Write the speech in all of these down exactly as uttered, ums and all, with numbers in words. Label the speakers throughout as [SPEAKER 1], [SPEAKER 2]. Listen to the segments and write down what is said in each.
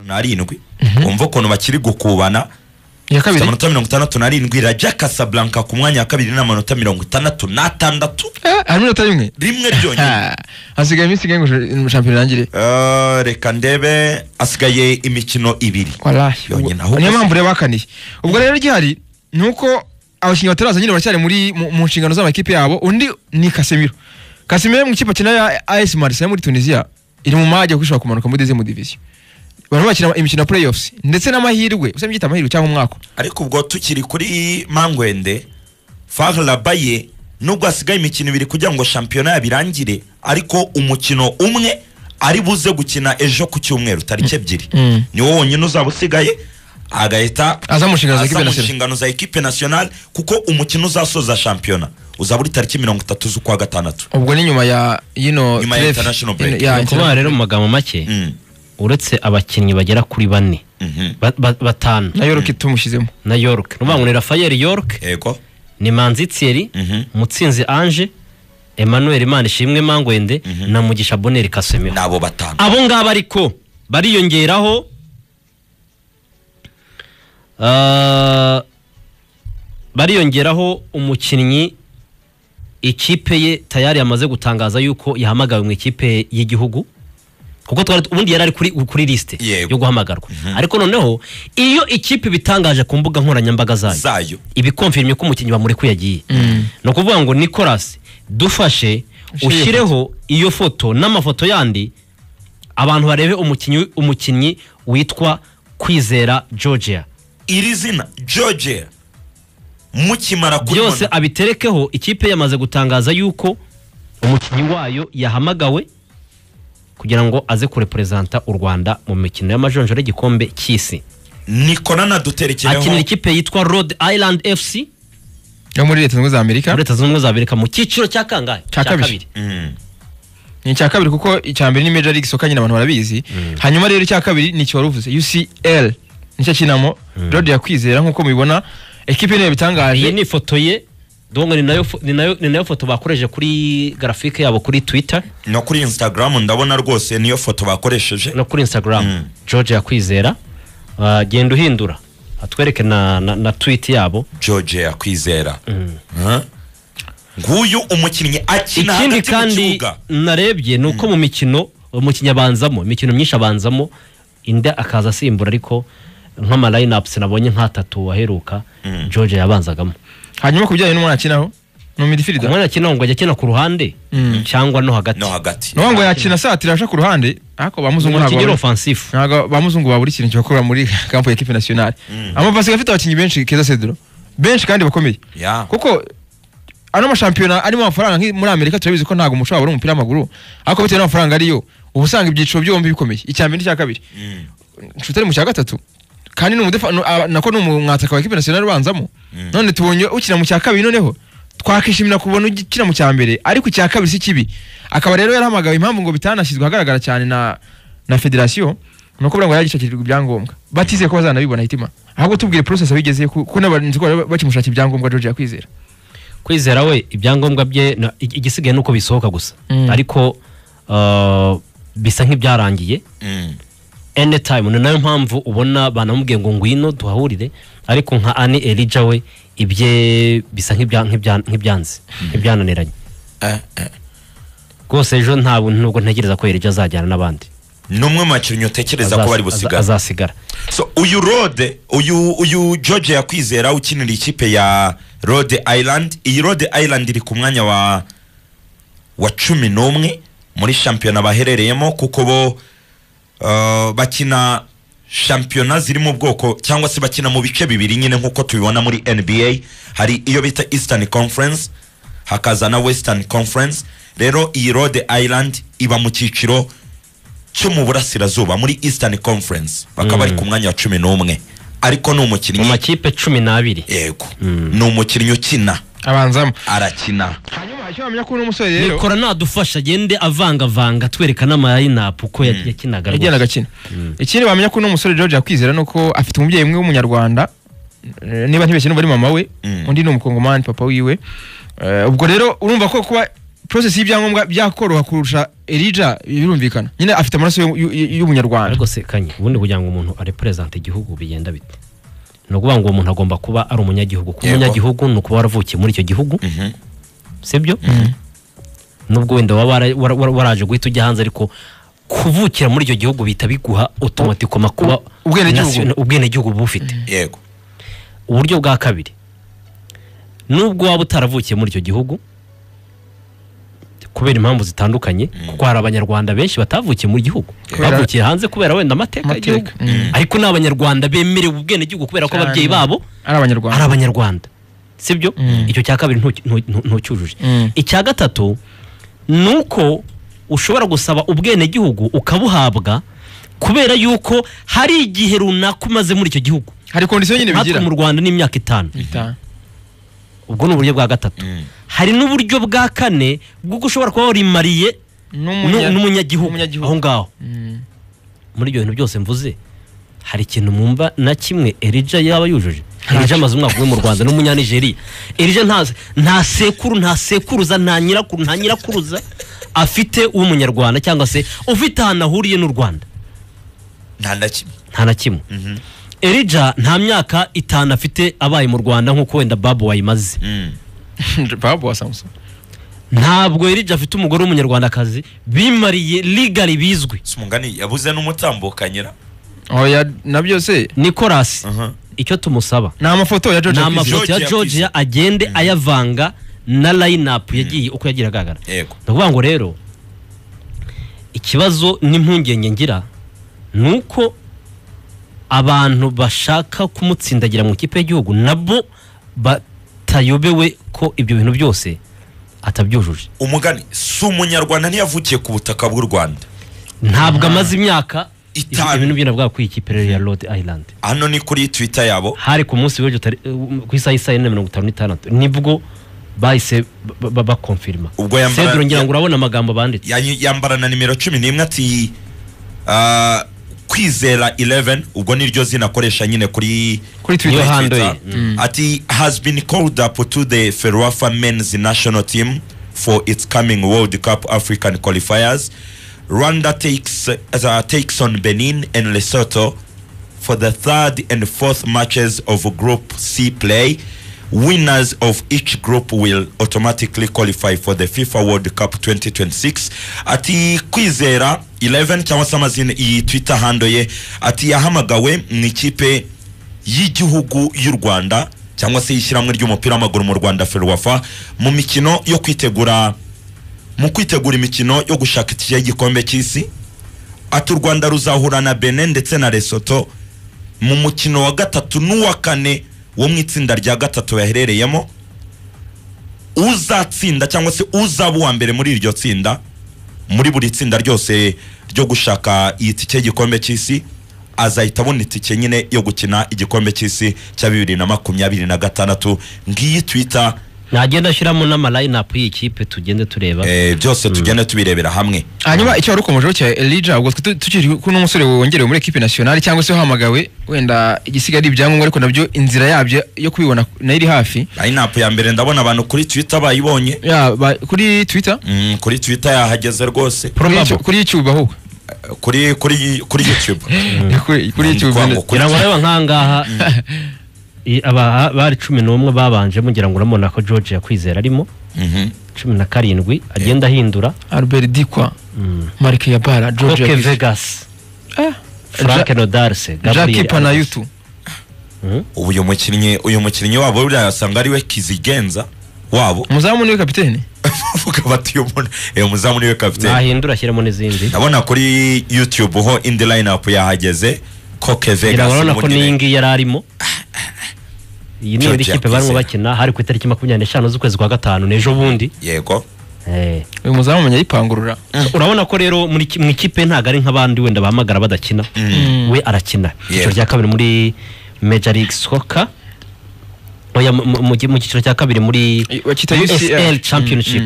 [SPEAKER 1] narindwi umva ukuntu bakiri gukubana
[SPEAKER 2] ya kabiri
[SPEAKER 1] amanota mirongo itandatu narindwi Raja Casablanca ku mwanya wa kabiri n'amanota mirongo itandatu n'atandatu
[SPEAKER 2] hari minota rimwe
[SPEAKER 1] rimwe ryonyine
[SPEAKER 2] hasigaye iminsi ingahe ngo shampiyona irangire
[SPEAKER 1] reka ndebe asigaye imikino ibiri
[SPEAKER 2] yonyine niyo mpamvu rero bakaniye ubwo rero gihari nuko abakinnyi bataraza nyine baracyari muri mu nshingano z'amakipe yabo undi ni Casemiro Casemiro mu kipe akina ya A S Marseille muri Tunisia iri mu maje kwishobora kumanuka muri deuxième division bari bakina imikino playoffs ndetse n'amahirwe usabye gita amahirwe cyangwa umwaka
[SPEAKER 1] ariko ubwo tukiri kuri Mangwende Farlabaye nubwo asigaye imikino ibiri kugira ngo shampiyona yabirangire ariko umukino umwe ari buze gukina ejo ku cyumweru tariki ebyiri mm. ni wowe wonyine uzaba usigaye agahita
[SPEAKER 2] aza mu nshingano
[SPEAKER 1] za equipe nationale kuko umukino uzasoza shampiyona uzaba uri tariki mirongo itatu z'ukwa gatandatu
[SPEAKER 2] ubwo ni nyuma ya yino
[SPEAKER 1] nyuma ya international break
[SPEAKER 3] ya kuba rero mu magambo make mm. uretse abakinnyi bagera kuri bane
[SPEAKER 1] mm
[SPEAKER 3] -hmm. batanu
[SPEAKER 2] na York mm. tumushizemo
[SPEAKER 3] na York nubango ni Rafael York
[SPEAKER 1] yego
[SPEAKER 3] ni Manzi Thierry
[SPEAKER 1] mm -hmm.
[SPEAKER 3] Mutsinzi Ange Emmanuel Manishimwe Mangwende mm -hmm. na Mugisha Bonheur Casemiro
[SPEAKER 1] nabo batanu
[SPEAKER 3] abo ngaba ariko bariyongeraho uh, bariyongeraho umukinnyi ikipe ye tayari yamaze gutangaza yuko yahamagawe mu ikipe y'igihugu kuko twari ubundi yari ari kuri kuri liste yo guhamagarwa mm -hmm. ariko noneho iyo ikipe bitangaje ku mbuga nkoranyambaga zayo
[SPEAKER 1] zayo
[SPEAKER 3] ibikonfirmye ko umukinnyi bamuri ko yagiye
[SPEAKER 2] mm.
[SPEAKER 3] no kuvuga ngo Nicolas dufashe ushireho iyo foto n'amafoto yandi abantu barebe umukinnyi umukinnyi witwa Kwizera Georgia
[SPEAKER 1] iri zina Georgia mukimara
[SPEAKER 3] kubona byose abiterekeho ikipe yamaze gutangaza yuko umukinnyi wayo yahamagawe kugira ngo aze kurepresenta u Rwanda mu mikino y'amajonjoro y'igikombe cy'isi
[SPEAKER 1] Nikona na duterekereho
[SPEAKER 3] akinira ikipe yitwa Rhode Island F C
[SPEAKER 2] yo muri Leta Zunze za Amerika
[SPEAKER 3] muri Leta Zunze za Amerika mu cyiciro cya kangahe
[SPEAKER 2] cya kabiri
[SPEAKER 1] mm.
[SPEAKER 2] ni cya kabiri kuko icyambere ni Major League Soccer nyine abantu barabizi mm. hanyuma rero cya kabiri ni cyo waruvuze U C L nicyo kinamo mm. Rhode ya Kwizera nkuko mubibona ekipe niyo bitangaje
[SPEAKER 3] iyi ni foto ye dongo ni nayo ni nayo ni nayo foto bakoresheje kuri graphique yabo kuri Twitter
[SPEAKER 1] no kuri Instagram ndabona rwose niyo foto bakoresheje
[SPEAKER 3] no kuri Instagram mm. George Yakwizera uh, genda uhindura atwereke na, na na tweet yabo
[SPEAKER 1] George Yakwizera
[SPEAKER 3] mm.
[SPEAKER 1] huh? Nguyu umukinnyi akina
[SPEAKER 3] hagati mu kibuga narebye nuko mm. mu mikino umukinnyi abanzamo imikino myinshi abanzamo inda akaza asimbura ariko nk'ama lineups nabonye nka tatu waheruka mm. George yabanzagamo
[SPEAKER 2] hanyuma kubijyanye n'umwana akinaho no midfielder
[SPEAKER 3] umwana akina ngo ajya ku ruhande mm. cyangwa no hagati
[SPEAKER 1] no hagati
[SPEAKER 2] no ngo yakina satira asha ku ruhande ariko bamuzungu ntago
[SPEAKER 3] bakigero offensif
[SPEAKER 2] ntago bamuzungu baburi ikintu cyo gukora muri camp ya equipe nationale mm. amapasi afite abakinyi benshi Keza Cedro benshi kandi bakomeye
[SPEAKER 1] yeah.
[SPEAKER 2] kuko ano ma championnat arimo amafaranga muri Amerika turabizi ko ntago umuco wabura umupira w'amaguru ariko bitewe n'amafaranga ariyo ubusanga ibyiciro byombi bikomeye icyambere n'icya kabiri
[SPEAKER 1] mm.
[SPEAKER 2] nshutere mu cya gatatu kandi n'umudefa nako n'umwataka wa equipe nationale ubanzamo mm. none tubonye ukina mu cya kabiri noneho twakishimira kubona ukina mu cya mbere ariko cya kabiri si kibi akaba rero yarahamagawe impamvu ngo bitanashyizwe hagaragara cyane na na federation nuko bura ngo yagishakirwa ibyangombwa batize ko bazanabibona hitima ahubwo tubwire process abigeze ko n'abanzi ko bakimushaka ibyangombwa George Yakwizera
[SPEAKER 3] Kwizera we ibyangombwa bye igisigaye nuko bisohoka gusa mm. ariko uh, bisa nk'ibyarangiye
[SPEAKER 1] mm.
[SPEAKER 3] anytime ni nayo mpamvu ubona banamubwiye ngo ngwino duhahurire ariko nka Ani Elijah we ibye bisa nk'ibyanze nk'ibyananiranye
[SPEAKER 1] eh eh
[SPEAKER 3] gose ejo ntabwo nubwo ntegereza ko Elijah azajyana n'abandi
[SPEAKER 1] numwe makinyo tekereza ko bari busigara
[SPEAKER 3] azasigara
[SPEAKER 1] so uyu Rhode uyu uyu George Yakwizera ukinira ikipe ya Rhode Island iyi Rhode Island iri ku mwanya wa wa cumi n'umwe muri shampiyona baherereyemo kuko bo uh, bakina shampiyona ziri mu bwoko cyangwa se bakina mu bice bibiri nyine nkuko tubibona muri N B A hari iyo bita Eastern Conference hakaza na Western Conference rero iyi Rhode Island iba mu cyiciro cyo mu burasirazuba muri Eastern Conference bakaba ari mm. ku mwanya wa cumi n'umwe ariko no umukinnyi
[SPEAKER 3] mu makipe cumi n'abiri
[SPEAKER 1] yego mm. no umukinnyi ukina
[SPEAKER 2] abanzamo
[SPEAKER 1] arakina
[SPEAKER 2] hanyuma icyo bamenya ko n'umusore rero
[SPEAKER 3] Nikora nadufasha gende avanga vanga twerekana ama lineup uko mm. yakinaga
[SPEAKER 2] yagenda gakina mm. ikindi bamenya ko n'umusore George Yakwizera nuko afite umubyeyi umwe w'umunyarwanda niba ntibeshye no bari mama we mm. undi ni umukongomani papa wiwe uh, ubwo rero urumva ko kuba process y'ibyangombwa byakoroha kurusha Elijah birumvikana nyine afite amaraso y'umunyarwanda
[SPEAKER 3] ariko se kanye ubundi kugira ngo umuntu arepresente igihugu bigenda bite no kuvuga ngo umuntu agomba kuba ari umunyagihugu ku munyagihugu no kuba waravukiye muri icyo gihugu sibyo nubwo wenda waraje guhita ujya hanze ariko kuvukira muri icyo gihugu bita biguha automatically kuba ubwene gihugu bufite
[SPEAKER 1] yego
[SPEAKER 3] uburyo bwa kabiri nubwo waba utaravukiye muri icyo gihugu kubera impamvu zitandukanye kuko hari abanyarwanda benshi batavukiye mu gihugu bavukiye hanze kubera wenda amateka y'igihugu ariko n'abanyarwanda bemerewe ubwene gihugu kubera ko ababyeyi babo
[SPEAKER 2] ari abanyarwanda
[SPEAKER 3] ari abanyarwanda sibyo icyo cya kabiri ntucyujuje icya gatatu nuko ushobora gusaba ubwene gihugu ukabuhabwa kubera yuko hari igihe runaka umaze muri icyo gihugu
[SPEAKER 2] hari kondisiyo nyine bigira
[SPEAKER 3] mu Rwanda n'imyaka itanu ubwo ni uburyo bwa gatatu hari n'uburyo bwa kane bwo ushobora kuba warimariye n'umunyagihugu aho ngaho muri ibyo bintu byose mvuze hari ikintu mwumva na kimwe Elijah yaba yujuje Elijah amaze umwaka umwe mu Rwanda n'umunyanigeriya Elijah nta nta sekuru nta sekuruza nta nyirakuru nta nyirakuruza afite w'umunyarwanda cyangwa se ufite ahantu ahuriye n'u Rwanda
[SPEAKER 1] nta na kimwe
[SPEAKER 3] nta na kimwe Elijah nta myaka itanu afite abaye mu Rwanda nk'uko wenda Babu wayimaze
[SPEAKER 2] Babu wa Samson
[SPEAKER 3] ntabwo Elijah afite umugore w'umunyarwandakazi bimariye legally bizwi
[SPEAKER 1] Sumungani yabuze n'umutambukanyira
[SPEAKER 2] oya nabyo se
[SPEAKER 3] Nicolas icyo tumusaba
[SPEAKER 2] na amafoto ya George
[SPEAKER 3] na amafoto ya George agende ayavanga na line up yagiye uko yagira gagara
[SPEAKER 1] yego
[SPEAKER 3] ndavuga ngo rero ikibazo n'impungenge ngira nuko abantu bashaka kumutsindagira mu kipe y'igihugu nabo batayobewe ko ibyo bintu byose atabyujuje
[SPEAKER 1] umugani si umunyarwanda ntiyavukiye ku butaka bw'u Rwanda
[SPEAKER 3] ntabwo amaze imyaka
[SPEAKER 1] itanu
[SPEAKER 3] ibintu byina bwa kwikipe ya Rhode Island
[SPEAKER 1] hano ni kuri Twitter yabo
[SPEAKER 3] hari ku munsi w'ejo ku isaha isa mirongo itanu n'itandatu nibwo bahise bakonfirma
[SPEAKER 1] ubwo yambara
[SPEAKER 3] Cedro ngira ngo urabona amagambo banditse
[SPEAKER 1] yambara na nimero cumi n'imwe ati kwizera eleven ubwo niryo zina akoresha nyine kuri
[SPEAKER 2] kuri Twitter
[SPEAKER 1] ati has been called up to the Ferwafa men's national team for its coming World Cup African qualifiers. Rwanda takes uh, takes on Benin and Lesotho for the third and fourth matches of Group C play. Winners of each group will automatically qualify for the FIFA World Cup twenty twenty-six. Ati kwizera eleven cyangwa se amazina iyi Twitter handle ye ati yahamagawe mu ikipe y'igihugu y'u Rwanda cyangwa se yishyirahamwe ry'umupira w'amaguru mu Rwanda Ferwafa mu mikino yo kwitegura mu kwitegura imikino yo gushaka itike y'igikombe cy'isi. Ati u Rwanda ruzahura na Benin ndetse na Lesotho mu mukino wa gatatu n'uwa kane wo mu itsinda rya gatatu yaherereyemo. Uzatsinda cyangwa se uzaba uwa mbere muri iryo tsinda muri buri tsinda ryose ryo gushaka itike y'igikombe cy'isi azahita abona itike nyine yo gukina igikombe cy'isi cya bibiri na makumyabiri na gatandatu. Ngiyi Twitter
[SPEAKER 3] nagenda ashyiramo n'ama line up y'ikipe tugende tureba
[SPEAKER 1] eh byose tugende tubirebera hamwe.
[SPEAKER 2] Hanyuma icyo warukomejeho cya Elijah ubwo tukiri ko n'umusore wongerewe muri equipe nationale cyangwa se hamagawe wenda igisigari ibyangombwa ariko nabyo inzira yabyo yo kubibona nairi hafi.
[SPEAKER 1] Line up ya mbere ndabona abantu kuri Twitter bayibonye
[SPEAKER 2] ya kuri Twitter
[SPEAKER 1] mm, kuri Twitter yahageze rwose
[SPEAKER 2] kuri YouTube aho
[SPEAKER 1] kuri kuri kuri YouTube
[SPEAKER 2] kuri kuri YouTube
[SPEAKER 3] kugira ngo reba nkangaha aba bari cumi n'umwe babanje mugira ngo uramona ko George yakwizera arimo
[SPEAKER 1] mhm
[SPEAKER 3] cumi na karindwi agenda ahindura
[SPEAKER 2] Albert Dikwa Mark Yabara George
[SPEAKER 3] Koke Vegas
[SPEAKER 2] ah
[SPEAKER 3] Frank Nodarse
[SPEAKER 2] Jackie Panayutu
[SPEAKER 1] ubu uyu mukinnyi uyu mukinnyi wabo byasanga ari we Kizigenza wabo
[SPEAKER 2] muzamu niwe kapiteni
[SPEAKER 1] vuga bati uyu muntu eh muzamu niwe kapiteni
[SPEAKER 3] ahindura ashyiramo n'izindi
[SPEAKER 1] ndabona kuri YouTube ho in the line up yahageze Koke Vegas
[SPEAKER 3] urabona ko ningi yararimo iyi ni ikipe barimo bakina hari ku itariki makumyabiri n'eshanu z'ukwezi kwa gatanu nejo bundi
[SPEAKER 1] yego
[SPEAKER 2] eh uyu muzamu menya yipangurura
[SPEAKER 3] urabona ko rero muri mu ikipe ntago ari nk'abandi wenda bahamagara badakina we arakina icyo rya kabiri muri Major League Soccer oya mu cyiciro cya kabiri muri U S L Championship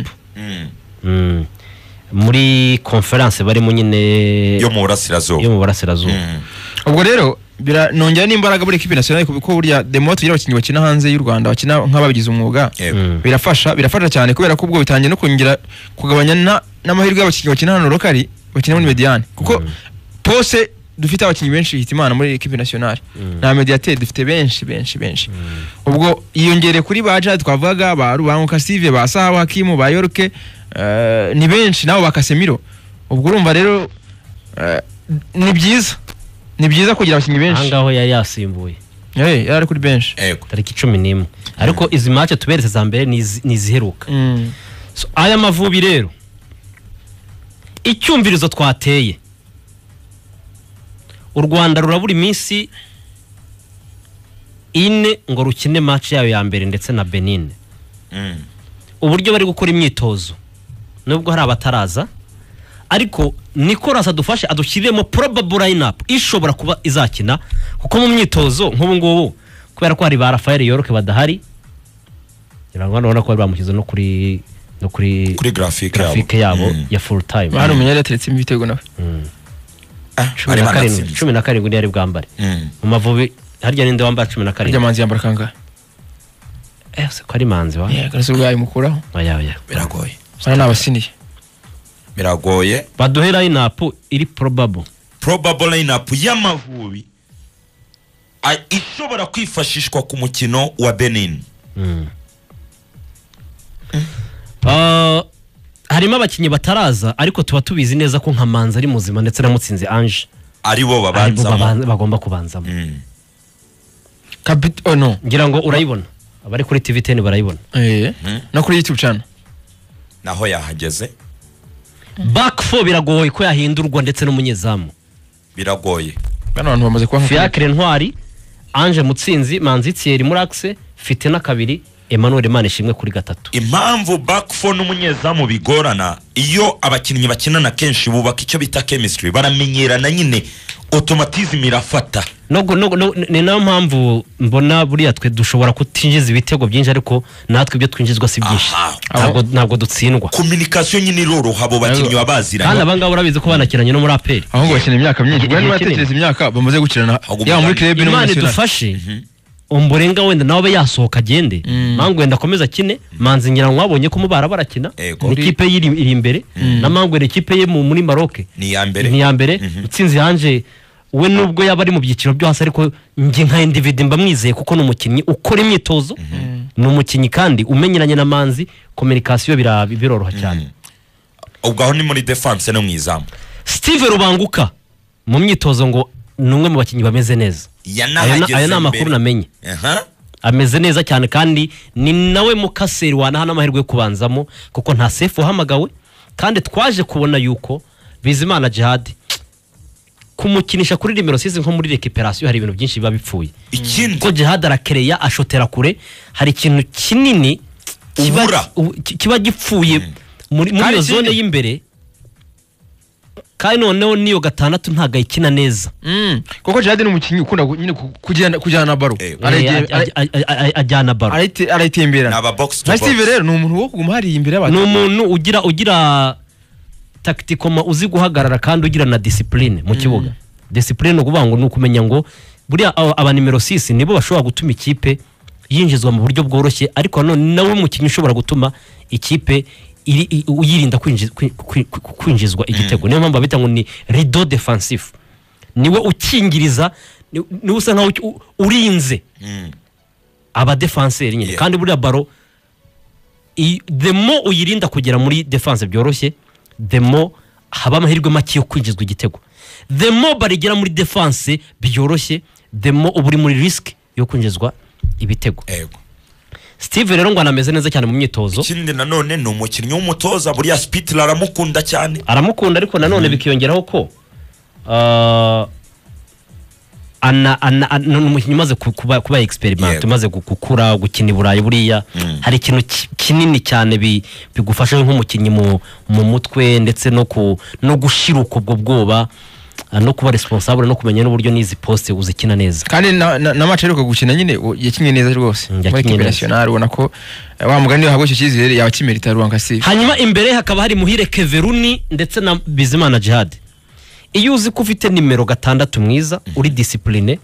[SPEAKER 3] muri conference bari mu nyine
[SPEAKER 1] yo mu burasirazuba
[SPEAKER 3] yo mu burasirazuba
[SPEAKER 2] ubwo rero biranongera n'imbaraga muri equipe nationale kuko burya demo tugira abakinnyi bakina hanze y'u Rwanda bakina nk'ababigize umwuga birafasha birafasha cyane kubera ko ubwo bitangiye no kongera kugabanya n'amahirwe y'abakinnyi bakina hano lokali bakina muri Mediane kuko pose dufite abakinnyi benshi hitimana muri equipe nationale na mediateur dufite benshi benshi benshi ubwo iyongere kuri baja twavuga ba Rubanguka Steve ba Sawa Hakimu ba Yorke ni benshi nabo bakasemiro ubwo urumva rero ni byiza ni byiza kugira abakinnyi benshi
[SPEAKER 3] ahangaho yari yasimbuye
[SPEAKER 2] eh yari kuri benshi
[SPEAKER 3] tariki cumi n'imwe ariko izi match tuberetse za mbere ni ziheruka so aya Mavubi rero icyumvirizo twateye u Rwanda rurabura iminsi ine ngo rukine match yayo ya mbere ndetse na Benin uburyo bari gukora imyitozo nubwo hari abataraza ariko Nicolas adufashe adushyiremo probable lineup ishobora kuba izakina kuko mu myitozo nk'ubu ngubu kubera ko hari ba Rafael Yoroke badahari irangwa none ko bamukize no kuri no kuri
[SPEAKER 1] kuri graphic
[SPEAKER 3] yabo ya full time
[SPEAKER 2] bari umunyari ateretse ibitego nawe
[SPEAKER 3] cumi na karindwi yari bwambare mu Mavubi harya ninde wambara cumi na karindwi
[SPEAKER 2] Manzi yambara kangahe
[SPEAKER 3] eh se ko ari Manzi wa
[SPEAKER 2] yeah karase ubwayi mukuraho
[SPEAKER 3] oya oya
[SPEAKER 1] biragoye
[SPEAKER 2] sana nabasiniye
[SPEAKER 1] biragoye
[SPEAKER 3] baduhera lineup iri probable
[SPEAKER 1] probable lineup y'Amavubi ishobora kwifashishwa ku mukino wa Benin
[SPEAKER 3] Uh, harimo abakinnyi bataraza ariko tuba tubizi neza ko nka Manzi ari muzima ndetse na Mutsinzi Ange
[SPEAKER 1] ari bo babanzamo
[SPEAKER 3] bagomba kubanzamo
[SPEAKER 2] kapit oh no
[SPEAKER 3] ngira ngo urayibona abari kuri T V ten barayibona
[SPEAKER 2] eh no kuri YouTube channel
[SPEAKER 1] naho yahageze
[SPEAKER 3] back four biragoye ko yahindurwa ndetse n'umunyezamu
[SPEAKER 1] biragoye
[SPEAKER 2] bano bantu bamaze kwa
[SPEAKER 3] Fiacre Ntwari Ange Mutsinzi Manzi Thierry Muraxe fite na kabiri Emmanuel Manishimwe kuri gatatu
[SPEAKER 1] impamvu back four n'umunyezamu bigorana iyo abakinnyi bakinana kenshi bubaka icyo bita chemistry baramenyerana nyine automatism irafata
[SPEAKER 3] no no ni na mpamvu mbona buriya twe dushobora kutinjiza ibitego byinshi ariko natwe ibyo twinjizwa si byinshi ntabwo ntabwo dutsindwa
[SPEAKER 1] communication nyine iroroha abo bakinnyi babaziranye
[SPEAKER 3] kandi abangabo urabizi ko banakiranye no muri A P R
[SPEAKER 2] aho ngo bakina imyaka myinshi bwo batekereza imyaka bamaze gukirana ya muri club
[SPEAKER 3] no muri dufashe umburenga wenda nawe yasohoka agende Mangu wenda akomeza kine Manzi ngira mwabonye ko mubara barakina n'ikipe yiri iri imbere na Mangu n'ikipe ye muri Maroc
[SPEAKER 1] ni ya mbere
[SPEAKER 3] ni ya mbere Mutsinzi Ange we nubwo yaba ari mu byiciro byo hasi ariko nge nka individu mbamwizeye kuko n'umukinnyi ukora imyitozo n'umukinnyi kandi umenyeranye na Manzi communication biroroha cyane
[SPEAKER 1] ubwo aho ni muri defense no mwizamu
[SPEAKER 3] Steve Rubanguka mu myitozo ngo numwe mu bakinnyi bameze neza aya na makuru namenye ameze neza cyane kandi ni nawe mukaseri wana hana amahirwe yo kubanzamo kuko nta safe uhamagawe kandi twaje kubona yuko Bizimana Jihad kumukinisha kuri nimero six nko muri recuperation hari ibintu byinshi biba bipfuye
[SPEAKER 1] ikindi
[SPEAKER 3] ko Jihad arakereya ashotera kure hari ikintu kinini kiba kiba gipfuye muri muri zone y'imbere kandi noneho niyo gatandatu ntaga ikina neza
[SPEAKER 2] mm koko Jihad ni umukinnyi ukunda nyine kujyana kujyana na baro
[SPEAKER 3] ajyana baro
[SPEAKER 2] arayitembera
[SPEAKER 1] naba box to box
[SPEAKER 2] Steve rero ni umuntu wo kuguma hari imbere y'abantu
[SPEAKER 3] ni umuntu ugira ugira tacticoma uzi guhagarara kandi ugira na discipline mu kibuga discipline ukubango nukumenya ngo buriya aba nimero six nibo bashobora gutuma ikipe yinjizwa mu buryo bworoshye ariko none nawe umukinnyi ushobora gutuma ikipe iri uyirinda kwinjizwa igitego niyo mpamvu bita ngo ni rideau defensif niwe ukingiriza ni usa nkaho urinze aba defenseur nyine kandi buriya baro the more uyirinda kugera muri defense byoroshye the more haba amahirwe make yo kwinjizwa igitego the more barigera muri defense byoroshye the more uburi muri risk yo kwinjizwa ibitego
[SPEAKER 1] yego
[SPEAKER 3] Steve rero ngo anameze neza cyane mu myitozo
[SPEAKER 1] ikindi nanone ni umukinnyi w'umutoza buriya Spitler aramukunda cyane
[SPEAKER 3] aramukunda ariko nanone bikiyongeraho ko uh, ana ana n'umukinnyi maze kuba kuba experiment maze gukura gukina iburayi buriya hari ikintu kinini cyane bigufasha nk'umukinnyi mu mu mutwe ndetse no ku no gushiruka ubwo bwoba no kuba responsable no kumenya n'uburyo nizi poste uzikina neza
[SPEAKER 2] kandi na, na, na match ariko gukina nyine yakinye neza rwose muri equipe nationale ubona ko wa mugani wahabwe icyo cyizere yabakimerita Rubanguka Steve
[SPEAKER 3] hanyuma imbere hakaba hari Muhire Keveruni ndetse na Bizimana Jihad iyo uzi ko ufite nimero gatandatu mwiza uri discipline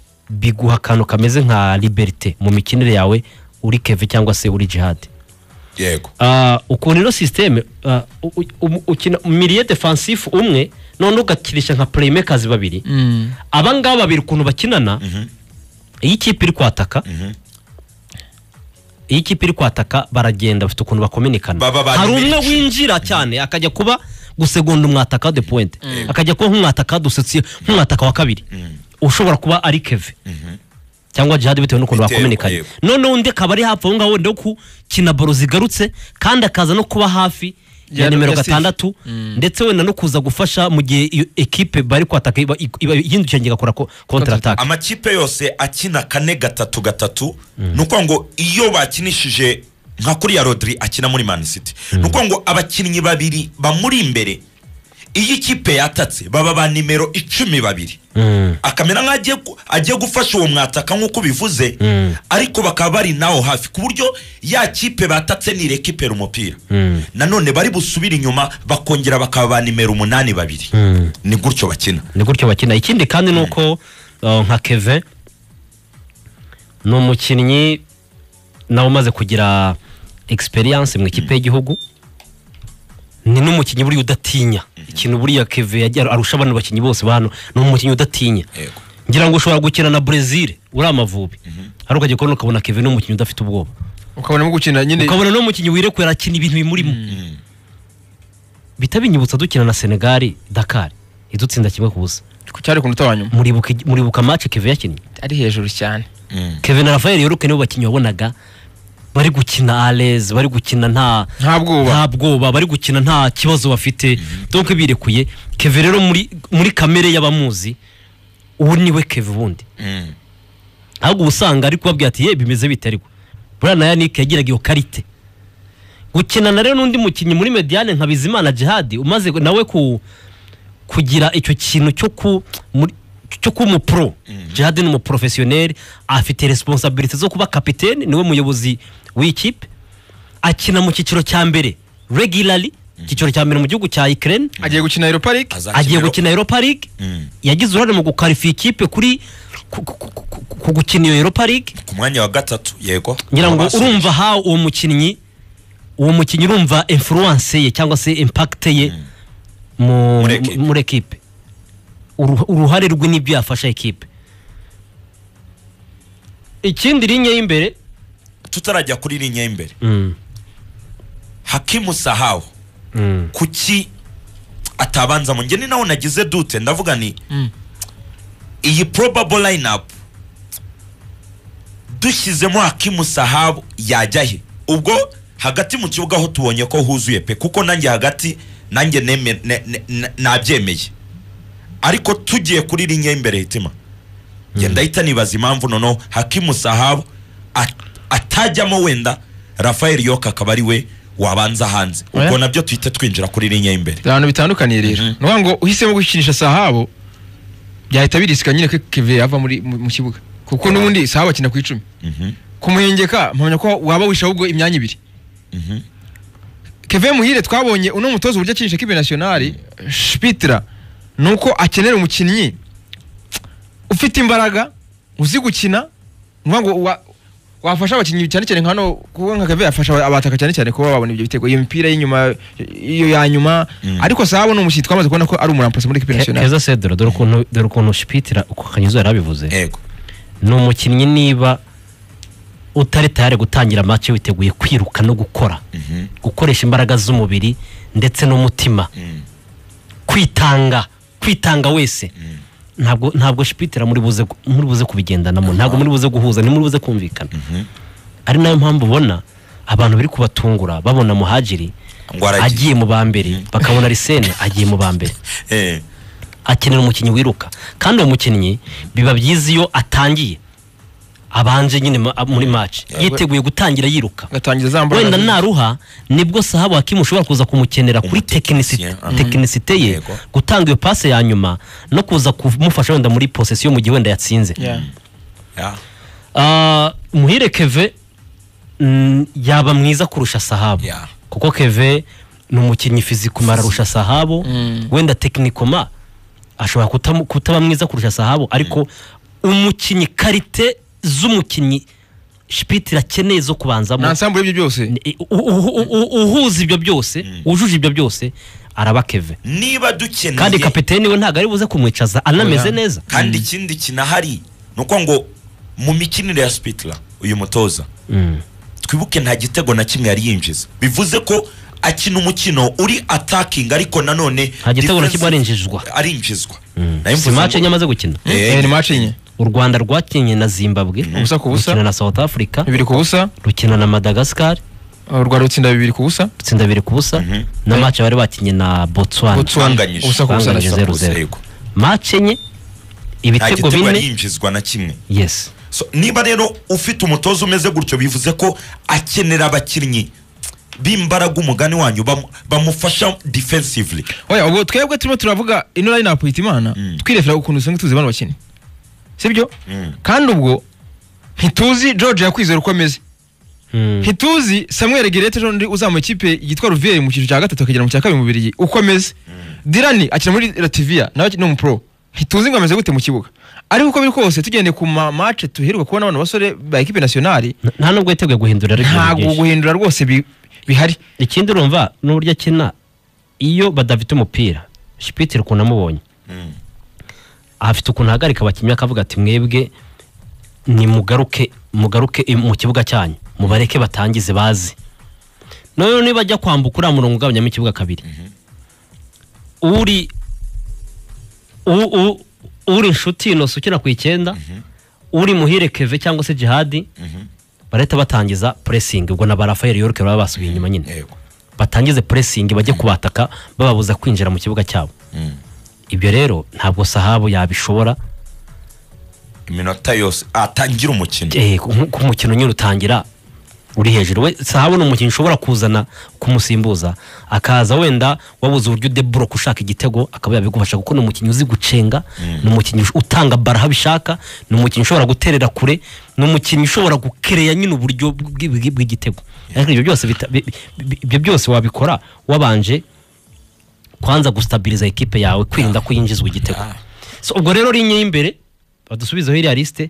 [SPEAKER 3] biguha kantu kameze nka liberté mu mikinire yawe uri Keve cyangwa se uri Jihad
[SPEAKER 1] yego
[SPEAKER 3] ah ukuntu ino system ukina milieu defensif umwe none ugakirisha nka playmakers babiri abangaba babiri ukuntu bakinana iyi kipe iri kwataka iyi kipe iri kwataka baragenda bafite ukuntu bakominikana hari umwe winjira cyane akajya kuba gusegonda umwataka de point akajya kuba nk'umwataka dusetse nk'umwataka wa kabiri ushobora kuba ari Keve cyangwa Jihad bitewe n'ukuntu bakominikanye none undi akaba ari hafi aho ngaho ndo ku kina baro zigarutse kandi akaza no kuba hafi ya nimero gatandatu ndetse wenda no kuza gufasha mu gihe iyo equipe bari kwataka yindukije ngakora counter attack.
[SPEAKER 1] Amakipe yose akina kane gatatu gatatu nuko ngo iyo bakinishije nka kuri ya Rodri akina muri Man City nuko ngo abakinnyi babiri bamuri imbere iyi kipe yatatse baba ba nimero icumi babiri akamera nkagiye agiye gufasha uwo mwataka nkuko bivuze ariko bakaba bari nawo hafi ku buryo ya kipe batatse ni equipe rumupira nanone bari busubira inyuma bakongera bakaba ba nimero umunani babiri ni gutyo bakina
[SPEAKER 3] ni gutyo bakina. Ikindi kandi nuko nka Kevin no mukinnyi nawe umaze kugira experience mu ikipe y'igihugu ni n'umukinnyi buri udatinya ikintu buri ya Keve yagira arusha abantu bakinnyi bose bano no umukinnyi udatinya ngira ngo ushobora gukina na Brazil uri amavubi ari ukaje ko ukabona Keve no umukinnyi udafite ubwoba
[SPEAKER 2] ukabona mu gukina nyine
[SPEAKER 3] ukabona no umukinnyi wirekwera akina ibintu bimurimo bitabinyibutsa dukina na Senegal Dakar idutsinda kimwe kubusa
[SPEAKER 2] cyari ku nota wanyuma
[SPEAKER 3] muribuka muribuka match Keve yakinnye
[SPEAKER 2] ari hejuru cyane
[SPEAKER 3] Keve na Rafael yoruke nibo bakinnyi wabonaga bari gukina alez bari gukina nta
[SPEAKER 2] ntabwoba
[SPEAKER 3] ntabwoba bari gukina nta kibazo bafite donc birekuye Keve rero muri muri kamere y'abamuzi ubu niwe Keve bundi ahubwo usanga ari kubabwira ati ye bimeze biterwa burana Yannick yagiraga iyo karite gukina na rero n'undi mukinnyi muri Mediane nka Bizimana Jihad umaze nawe ku kugira icyo kintu cyo ku cyo kuba pro Jihad ni umuprofessionnel afite responsabilité zo kuba capitaine niwe muyobozi w'ikipe akina mu kiciro cya mbere regularly kiciro cya mbere mu gihugu cya Ukraine
[SPEAKER 2] agiye gukina Europa League
[SPEAKER 3] agiye gukina Europa League yagize uruhare mu guqualify ikipe kuri ku gukina Europa League
[SPEAKER 1] ku mwanya wa gatatu yego
[SPEAKER 3] ngira ngo urumva ha uwo mukinnyi uwo mukinnyi urumva influence ye cyangwa se impact ye mu muri equipe uruhare rwe n'ibyo yafasha equipe. Ikindi linye y'imbere
[SPEAKER 1] tutarajya kuri linye y'imbere
[SPEAKER 3] mm.
[SPEAKER 1] Hakimu Sahau mm. kuki atabanza mu ngeni naho nagize dute ndavuga ni mm. iyi probable lineup dushyizemo Hakimu Sahau yajyahe ubwo hagati mu kibuga ho tubonye ko huzuye pe kuko nanjye hagati nanjye nabyemeye ariko tugiye kuri linye y'imbere hitima genda hita nibaza impamvu nono Hakimu Sahau at, atajyamo wenda Rafael Yoka akaba ari we wabanza hanze ubwo nabyo twite twinjira kuri linye y'imbere
[SPEAKER 2] abantu bitandukaniye rero mm -hmm. no ngo uhisemo gukinisha Sahau byahita birisika nyine ko Keve yava muri mu kibuga kuko nubundi Sahau akina ku icumi
[SPEAKER 1] mhm
[SPEAKER 2] kumuhengeka mpamya ko waba wisha ubwo imyanya ibiri
[SPEAKER 1] mhm
[SPEAKER 2] Keve Muhire twabonye uno mutozo buryo akinisha kipe nationale Spitra nuko akenera umukinnyi ufite imbaraga uzi gukina ngo wa, wafasha abakinnyi cyane cyane nkano kuko nka Keve yafasha abataka cyane cyane kuba babona ibyo bitego iyo mipira y'inyuma iyo yanyuma mm. ariko Sahau no mushitwa amaze kubona ko ari umuramplase muri kipe nationale
[SPEAKER 3] Keza Cedro dore ukuntu dore ukuntu Spitra uko kanyizo yarabivuze
[SPEAKER 1] yego
[SPEAKER 3] no mukinnyi niba utari tayari gutangira match witeguye kwiruka no gukora
[SPEAKER 1] mm -hmm.
[SPEAKER 3] gukoresha imbaraga z'umubiri ndetse n'umutima
[SPEAKER 1] mm.
[SPEAKER 3] kwitanga kwitanga wese mm. ntabwo ntabwo Spitra muri buze muri buze kubigendanamo ntabwo muri buze guhuza ni muri buze kumvikana
[SPEAKER 1] mm -hmm.
[SPEAKER 3] ari nayo mpamvu ubona abantu biri kubatungura babona Muhajiri agiye mu bambere mm -hmm. bakabona Risene agiye mu bambere
[SPEAKER 1] eh
[SPEAKER 3] akenera umukinnyi wiruka kandi uwo mukinnyi biba byiza iyo atangiye abanje nyine muri match yiteguye gutangira yiruka
[SPEAKER 2] gatangiza zambara
[SPEAKER 3] wenda naruha nibwo Sahau Hakimu ushobora kuza kumukenera kuri technicité technicité ye gutanga iyo passe ya nyuma no kuza kumufasha wenda muri possession mu gihe wenda yatsinze
[SPEAKER 1] yeah
[SPEAKER 3] ah Muhire Keve yaba mwiza kurusha Sahau kuko Keve numukinnyi physique mararusha Sahau wenda techniquement ashobora kutaba mwiza kurusha Sahau ariko umukinnyi karite z'umukinnyi Spitler akeneye zo kubanzamo
[SPEAKER 2] na ensemble ibyo byose
[SPEAKER 3] uhuza ibyo byose ujuje ibyo byose araba Keve
[SPEAKER 1] niba dukeneye
[SPEAKER 3] kandi kapiteni we ntago ari buze kumwicaza anameze neza
[SPEAKER 1] kandi ikindi kinahari nuko ngo mu mikinire ya Spitler uyu mutoza twibuke nta gitego na kimwe yari yinjiza bivuze ko akina umukino uri attacking ariko nanone
[SPEAKER 3] nta gitego na kimwe arinjizwa
[SPEAKER 1] arinjizwa
[SPEAKER 3] nayo mvuze match nyamaze gukina
[SPEAKER 2] eh ni match nye
[SPEAKER 3] u Rwanda rwakinye na Zimbabwe
[SPEAKER 2] ubusa ku busa
[SPEAKER 3] rukina na South Africa
[SPEAKER 2] bibiri ku busa
[SPEAKER 3] rukina na Madagascar
[SPEAKER 2] u Rwanda rutsinda bibiri ku busa
[SPEAKER 3] rutsinda bibiri ku busa na match bari bakinye na Botswana
[SPEAKER 1] ubusa
[SPEAKER 2] ku busa
[SPEAKER 3] zero zero match nye ibitego bine
[SPEAKER 1] yinjizwa na kimwe
[SPEAKER 3] yes
[SPEAKER 1] so niba rero ufite umutozo umeze gutyo bivuze ko akenera abakinnyi bimbaraga umugani wanyu bamufasha defensively
[SPEAKER 2] oya ubwo twebwe turimo turavuga ino line up Hitimana twirefera ukuntu usanga tuzi bano bakinnyi sibyo kandi ubwo ntituzi George yakwizera uko ameze ntituzi Samuel Gerete jondi uzamu ikipe yitwa Ruvier mu cyiciro cya gatatu akagera mu cya kabiri mu Birigi uko ameze Dirani akina muri Latvia nawe no mu pro ntituzi ngo ameze gute mu kibuga ari uko biri kose tugende ku match tuheruka kubona abantu basore ba equipe nationale
[SPEAKER 3] nta nubwo yiteguye guhindura rero
[SPEAKER 2] ntago guhindura rwose bihari
[SPEAKER 3] ikindi urumva n'uburyo akina iyo badafite umupira Spitler ukuntu amubonye afite ukuntu hagarika abakinnyi akavuga ati mwebwe ni mugaruke mugaruke mu kibuga cyanyu mubareke batangize bazi none niba ajya kwambuka ura murongo ugabanyamo ikibuga kabiri uri uri inshuti Innocent ukina ku icyenda uri Muhire Keve cyangwa se Jihad bareta batangiza pressing ubwo na Rafael Yorke baba basubiye inyuma nyine batangize pressing bajye kubataka bababuza kwinjira mu kibuga cyabo ibyo rero ntabwo Sahabu yabishobora
[SPEAKER 1] iminota yose atangira umukino
[SPEAKER 3] eh ku mukino nyine utangira uri hejuru we Sahabu no mukino ushobora kuzana kumusimbuza akaza wenda wabuze uburyo de block ushaka igitego akaba yabigufasha kuko no mukino uzi gucenga no mukino utanga baraha bishaka no mukino ushobora guterera kure no mukino ushobora gukereya nyine uburyo bw'igitego ariko ibyo byose ibyo byose wabikora wabanje kwanza gustabiliza equipe yawe kwirinda kuyinjizwa igitego so ubwo rero rinye imbere badusubizaho iri liste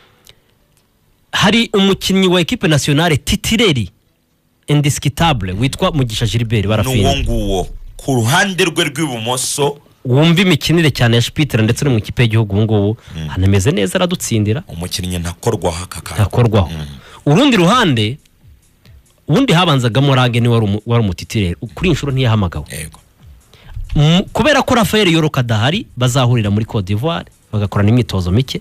[SPEAKER 3] hari umukinnyi wa equipe nationale titireri indiscutable witwa Mugisha Gilbert barafina
[SPEAKER 1] n'uwo ku ruhande rwe rw'ibumoso
[SPEAKER 3] wumva imikinire cyane ya Spitler ndetse no mu kipe y'igihugu ngubu hanameze neza aradutsindira
[SPEAKER 1] umukinnyi ntakorwaho akaka
[SPEAKER 3] ntakorwaho urundi ruhande ubundi habanzaga Morage ni wari wari umutitireri kuri inshuro ntiyahamagawe
[SPEAKER 1] yego
[SPEAKER 3] kubera ko Rafael Yoroka adahari bazahurira muri Cote d'Ivoire bagakorana imyitozo mike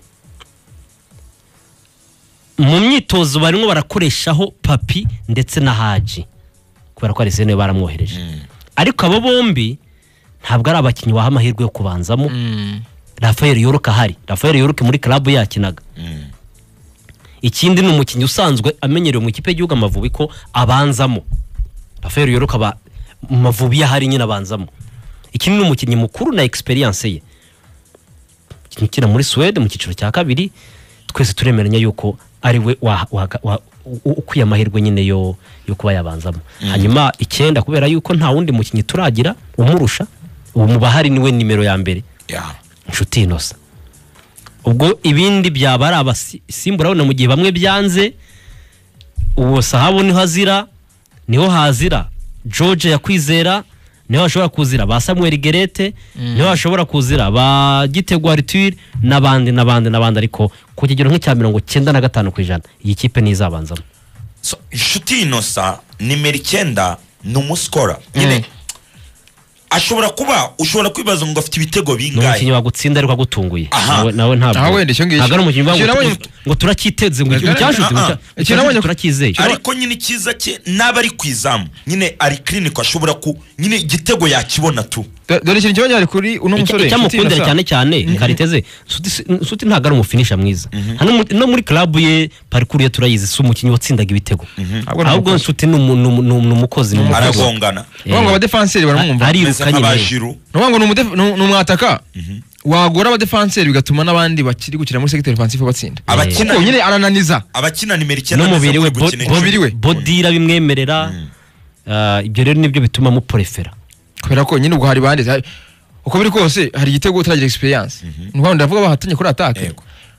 [SPEAKER 3] mu myitozo barimo barakoreshaho Papi ndetse na Haji kubera ko ari sene baramwohereje ariko abo bombi ntabwo ari abakinnyi baha amahirwe yo kubanzamo Rafael Yoroka hari Rafael Yoroka muri club yakinaga ikindi ni umukinnyi usanzwe amenyerewe mu ikipe y'igihugu Amavubi ko abanzamo Rafael Yoroka ba Mavubi yahari nyine abanzamo ikindi ni umukinnyi mukuru na experience ye kina muri Sweden mu cyiciro cya kabiri twese turemeranya yuko ari we ukwiye amahirwe nyine yo yo kuba yabanzamo hanyuma icyenda kubera yuko nta wundi mukinnyi turagira umurusha ubu mubahari niwe nimero ya mbere
[SPEAKER 1] yeah
[SPEAKER 3] inshuti Innocent ubwo ibindi byaba ari abasimbura abona mu gihe bamwe byanze uwo Sahabu niho hazira niho hazira George yakwizera niho ashobora kuzira ba Samuel Gerete niho ashobora kuzira ba Gitego Arthur nabandi nabandi nabandi ariko ku kigero nk'icya mirongo icyenda na gatanu ku ijana iyi kipe nizabanzamo
[SPEAKER 1] so inshuti Innocent nimero icyenda n'umuskora nyine ashobora kuba ushobora kwibaza ngo afite ibitego bingahe
[SPEAKER 3] n'umukinnyi wagutsinda ariko agutunguye nawe nawe ntabwo
[SPEAKER 2] nawe wende cyo ngicyo
[SPEAKER 3] ntabwo ari umukinnyi ngo turakiteze ngo cyashutse
[SPEAKER 2] icyo nabonye
[SPEAKER 3] turakizeye
[SPEAKER 1] ariko nyine kiza cye naba ari kwizamu nyine ari clinic ashobora ku nyine igitego yakibona tu
[SPEAKER 2] dore ikintu cyabonye ari kuri uno musore
[SPEAKER 3] cyamukundira cyane cyane kariteze suti ntago ari umufinisha mwiza hano no muri club ye parcours ye turayizi su umukinnyi watsindaga ibitego ahubwo suti n'umukozi
[SPEAKER 1] aragongana
[SPEAKER 2] ngo aba defenseur baramwumva
[SPEAKER 3] ariruka nyine
[SPEAKER 2] ngo n'umwataka wagora aba defenseur bigatuma nabandi bakiri gukira muri secteur defensive batsinda
[SPEAKER 1] abakina
[SPEAKER 2] nyine arananiza
[SPEAKER 1] abakina nimero icyenda
[SPEAKER 3] n'umubiri we
[SPEAKER 2] mubiri we
[SPEAKER 3] bodira bimwemerera ibyo rero nibyo bituma mu prefera
[SPEAKER 2] kubera ko nyine ubwo hari bande uko biri kose hari igitego utaragira experience n'ubwo ndavuga bahatanye kuri attaque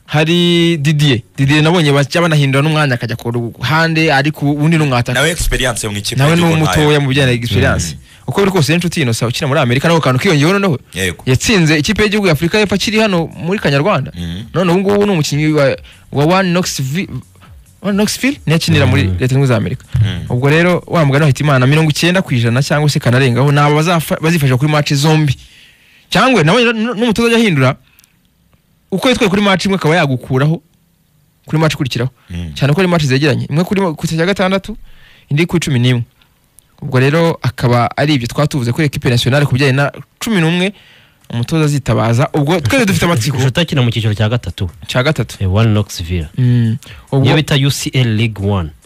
[SPEAKER 2] hari Didier Didier nabonye bajya banahindura n'umwanya akajya ku ruhande ariko ubundi n'umwataka
[SPEAKER 1] nawe experience mu ikipe
[SPEAKER 2] nawe n'umutoya mu bijyanye na experience uko biri kose inshuti ino sa ukina muri Amerika naho kantu kiyongeyeho noneho yatsinze ikipe y'igihugu ya Afrika y'Epfo kiri hano muri Kanyarwanda none ubu ngubu n'umukinnyi wa wa One Knoxville One Knoxville niyakinira muri Leta Zunze za Amerika ubwo rero wa mugana hita Imana mirongo icyenda ku ijana cyangwa se kanarengaho nabo bazifasha kuri match zombi cyangwa nawe n'umutoza ajya hindura uko yitwaye kuri match imwe akaba yagukuraho kuri match kurikiraho cyane ko ari match zegeranye imwe kuri ku cya gatandatu indi ku cumi n'imwe ubwo rero akaba ari ibyo twatuvuze kuri equipe nationale kubijyanye na cumi n'umwe umutoza zitabaza ubwo twese dufite amatsiko
[SPEAKER 3] utakina mu cyiciro cya gatatu
[SPEAKER 2] cya gatatu
[SPEAKER 3] One Knoxville
[SPEAKER 2] mm
[SPEAKER 3] ubwo bita U C L League one